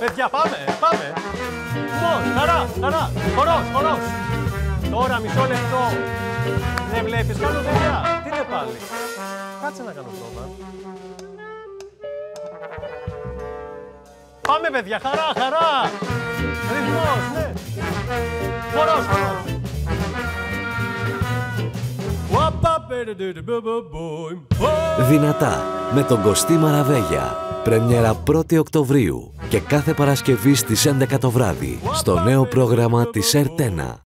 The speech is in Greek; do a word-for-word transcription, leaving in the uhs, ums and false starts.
Παιδιά, πάμε, πάμε. Χωρός, χαρά, χαρά. Χωρός, χωρός. Τώρα μισό λεπτό. Δεν βλέπεις, κάνω δουλειά. Τι είναι πάλι. Κάτσε να κάνω πρόβα. Πάμε, παιδιά, χαρά, χαρά. Ρυθμός, ναι. Χωρός, χωρός. Δυνατά με τον Κωστή Μαραβέγια. Πρεμιέρα πρώτη Οκτωβρίου και κάθε Παρασκευή στις έντεκα το βράδυ στο νέο πρόγραμμα της Ερτένα.